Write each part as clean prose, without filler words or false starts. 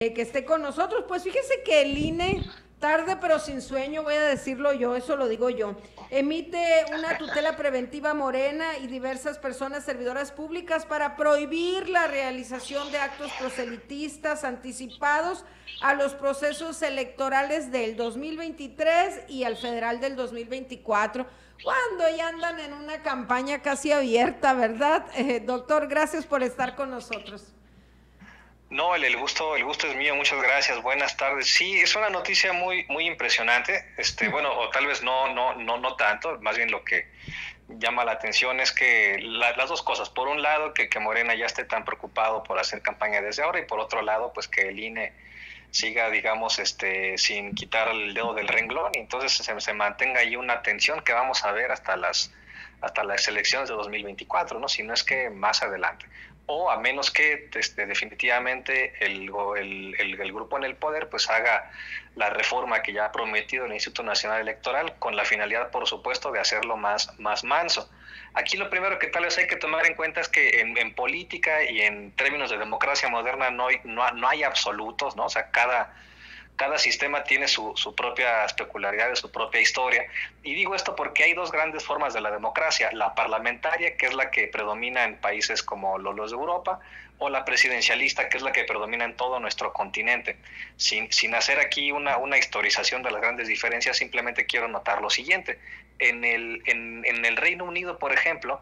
que esté con nosotros. Pues fíjese que el INE, tarde pero sin sueño, voy a decirlo yo, eso lo digo yo, emite una tutela preventiva a Morena y diversas personas servidoras públicas para prohibir la realización de actos proselitistas anticipados a los procesos electorales del 2023 y al federal del 2024, cuando ya andan en una campaña casi abierta, ¿verdad? Doctor, gracias por estar con nosotros. No, el gusto es mío, muchas gracias, buenas tardes. Sí, es una noticia muy impresionante, bueno, o tal vez no tanto, más bien lo que llama la atención es que las dos cosas, por un lado que Morena ya esté tan preocupado por hacer campaña desde ahora, y por otro lado pues que el INE siga, digamos, sin quitar el dedo del renglón, y entonces se mantenga ahí una tensión que vamos a ver hasta las elecciones de 2024, ¿no? Si no es que más adelante. O a menos que definitivamente el grupo en el poder pues haga la reforma que ya ha prometido el Instituto Nacional Electoral, con la finalidad, por supuesto, de hacerlo más manso. Aquí lo primero que tal vez hay que tomar en cuenta es que en política y en términos de democracia moderna no hay absolutos, ¿no? O sea, cada sistema tiene su propia peculiaridad, su propia historia. Y digo esto porque hay dos grandes formas de la democracia: la parlamentaria, que es la que predomina en países como los de Europa, o la presidencialista, que es la que predomina en todo nuestro continente. Sin hacer aquí una historización de las grandes diferencias, simplemente quiero notar lo siguiente. En el Reino Unido, por ejemplo,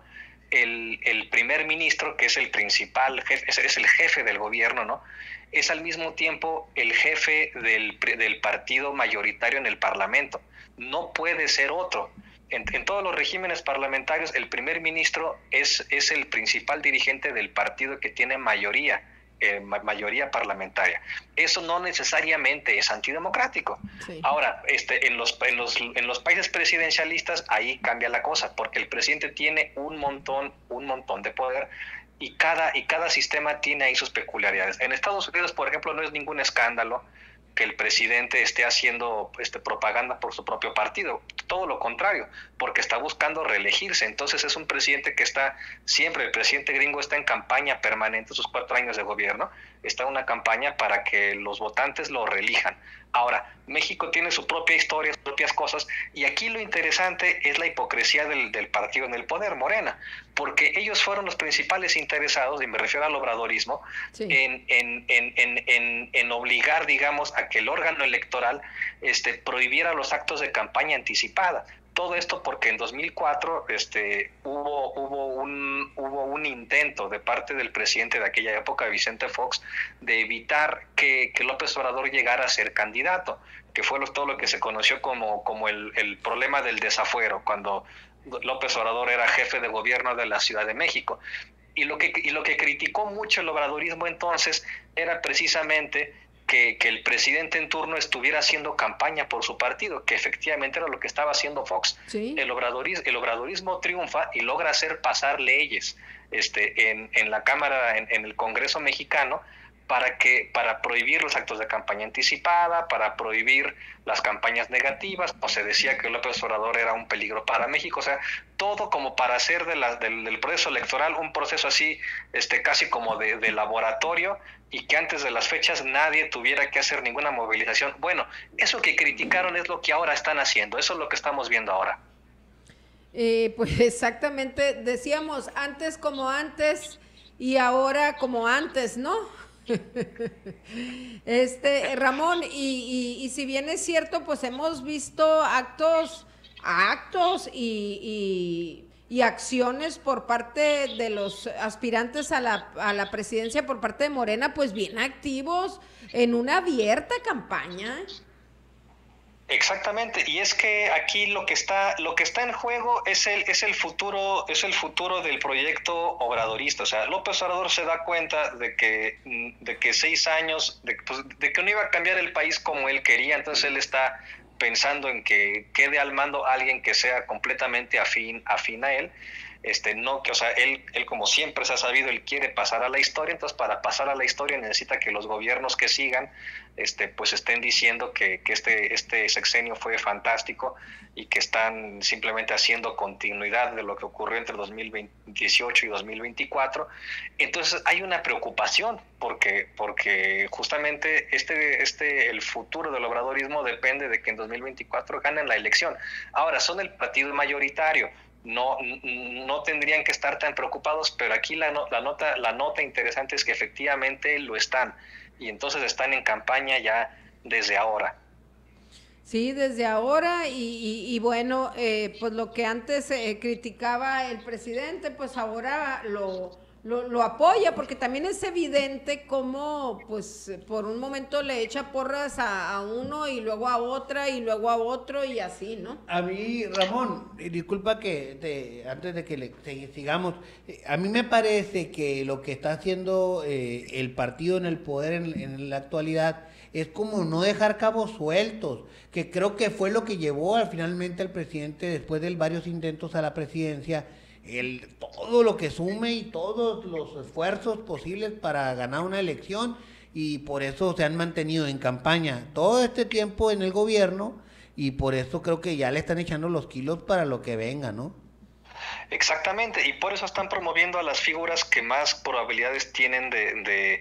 el primer ministro, que es el principal jefe, es el jefe del gobierno, ¿no? Es al mismo tiempo el jefe del partido mayoritario en el Parlamento. No puede ser otro. En todos los regímenes parlamentarios, el primer ministro es el principal dirigente del partido que tiene mayoría parlamentaria. Eso no necesariamente es antidemocrático. Sí. Ahora, en los países presidencialistas, ahí cambia la cosa, porque el presidente tiene un montón de poder, y cada sistema tiene ahí sus peculiaridades. En Estados Unidos, por ejemplo, no es ningún escándalo que el presidente esté haciendo propaganda por su propio partido. Todo lo contrario, porque está buscando reelegirse. Entonces es un presidente que está siempre, el presidente gringo está en campaña permanente, sus 4 años de gobierno, está en una campaña para que los votantes lo reelijan. Ahora, México tiene su propia historia, sus propias cosas, y aquí lo interesante es la hipocresía del partido en el poder, Morena, porque ellos fueron los principales interesados, y me refiero al obradorismo, sí, en obligar, digamos, a que el órgano electoral prohibiera los actos de campaña anticipada. Todo esto porque en 2004 hubo un intento de parte del presidente de aquella época, Vicente Fox, de evitar que López Obrador llegara a ser candidato, que fue todo lo que se conoció como el problema del desafuero, cuando López Obrador era jefe de gobierno de la Ciudad de México. Y lo que criticó mucho el obradorismo entonces era precisamente que el presidente en turno estuviera haciendo campaña por su partido, que efectivamente era lo que estaba haciendo Fox. ¿Sí? El obradorismo triunfa y logra hacer pasar leyes en la Cámara, en el Congreso mexicano, para prohibir los actos de campaña anticipada, para prohibir las campañas negativas. O se decía que López Obrador era un peligro para México. O sea, todo como para hacer del proceso electoral un proceso así, casi como de laboratorio, y que antes de las fechas nadie tuviera que hacer ninguna movilización. Bueno, eso que criticaron es lo que ahora están haciendo, eso es lo que estamos viendo ahora. Pues exactamente, decíamos antes como antes y ahora como antes, ¿no? Ramón, y si bien es cierto, pues hemos visto actos y acciones por parte de los aspirantes a la presidencia por parte de Morena, pues bien activos en una abierta campaña. Exactamente, y es que aquí lo que está en juego es el futuro del proyecto obradorista. O sea, López Obrador se da cuenta de que 6 años, de que no iba a cambiar el país como él quería. Entonces él está pensando en que quede al mando alguien que sea completamente afín a él. no, que, o sea, él como siempre se ha sabido, él quiere pasar a la historia, entonces para pasar a la historia necesita que los gobiernos que sigan, pues estén diciendo que este sexenio fue fantástico y que están simplemente haciendo continuidad de lo que ocurrió entre 2018 y 2024. Entonces hay una preocupación porque justamente el futuro del obradorismo depende de que en 2024 ganen la elección. Ahora, son el partido mayoritario, no tendrían que estar tan preocupados, pero aquí la nota interesante es que efectivamente lo están, y entonces están en campaña ya desde ahora. Sí, desde ahora y bueno, pues lo que antes criticaba el presidente, pues ahora lo apoya, porque también es evidente cómo, pues por un momento le echa porras a uno y luego a otra y luego a otro y así, ¿no? A mí, Ramón, disculpa antes de que sigamos, a mí me parece que lo que está haciendo el partido en el poder en la actualidad es como no dejar cabos sueltos, que creo que fue lo que llevó finalmente al presidente, después de varios intentos a la presidencia, todo lo que sume y todos los esfuerzos posibles para ganar una elección, y por eso se han mantenido en campaña todo este tiempo en el gobierno, y por eso creo que ya le están echando los kilos para lo que venga, ¿no? Exactamente, y por eso están promoviendo a las figuras que más probabilidades tienen de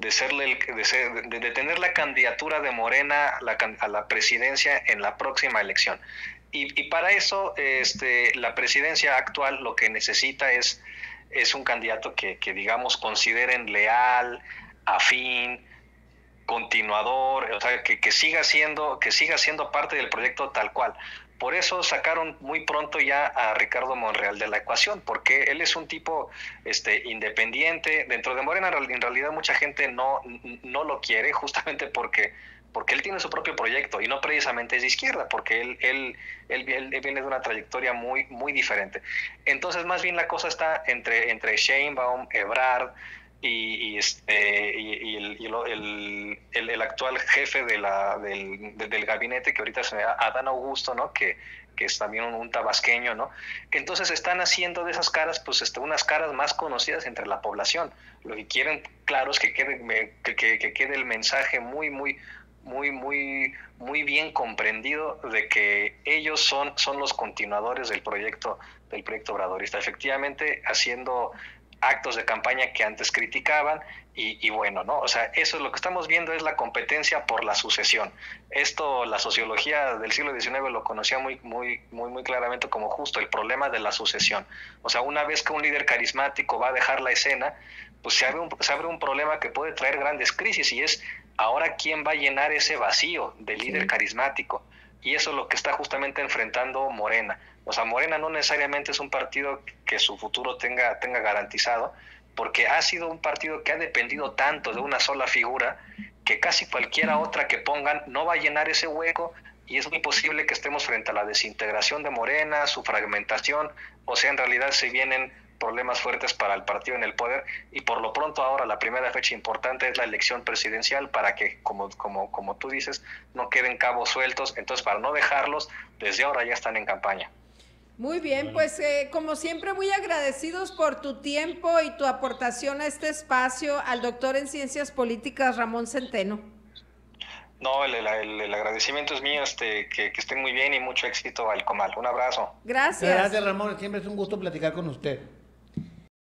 tener la candidatura de Morena a la presidencia en la próxima elección. Y para eso la presidencia actual lo que necesita es un candidato que digamos consideren leal, afín, continuador, o sea, que siga siendo parte del proyecto tal cual. Por eso sacaron muy pronto ya a Ricardo Monreal de la ecuación, porque él es un tipo independiente. Dentro de Morena en realidad mucha gente no lo quiere, justamente porque él tiene su propio proyecto y no precisamente es de izquierda, porque él viene de una trayectoria muy, muy diferente. Entonces más bien la cosa está entre Sheinbaum, Ebrard y el actual jefe del gabinete, que ahorita es Adán Augusto, ¿no? Que es también un tabasqueño, ¿no? Entonces están haciendo de esas caras, pues unas caras más conocidas entre la población. Lo que quieren, claro, es que quede el mensaje muy, muy, muy, muy, muy bien comprendido de que ellos son los continuadores del proyecto obradorista, efectivamente haciendo actos de campaña que antes criticaban y bueno, ¿no? O sea, eso es lo que estamos viendo, es la competencia por la sucesión. Esto, la sociología del siglo XIX lo conocía muy, muy, muy, muy claramente como justo el problema de la sucesión. O sea, una vez que un líder carismático va a dejar la escena, pues se abre un problema que puede traer grandes crisis, y es ahora quién va a llenar ese vacío del líder carismático. Y eso es lo que está justamente enfrentando Morena. O sea, Morena no necesariamente es un partido que su futuro tenga garantizado, porque ha sido un partido que ha dependido tanto de una sola figura que casi cualquiera otra que pongan no va a llenar ese hueco, y es muy posible que estemos frente a la desintegración de Morena, su fragmentación. O sea, en realidad se vienen problemas fuertes para el partido en el poder, y por lo pronto ahora la primera fecha importante es la elección presidencial, para que, como tú dices, no queden cabos sueltos. Entonces, para no dejarlos, desde ahora ya están en campaña. Muy bien, pues como siempre muy agradecidos por tu tiempo y tu aportación a este espacio, al doctor en Ciencias Políticas Ramón Centeno. No, el agradecimiento es mío, que estén muy bien y mucho éxito al Comal. Un abrazo. Gracias. Gracias, Ramón, siempre es un gusto platicar con usted.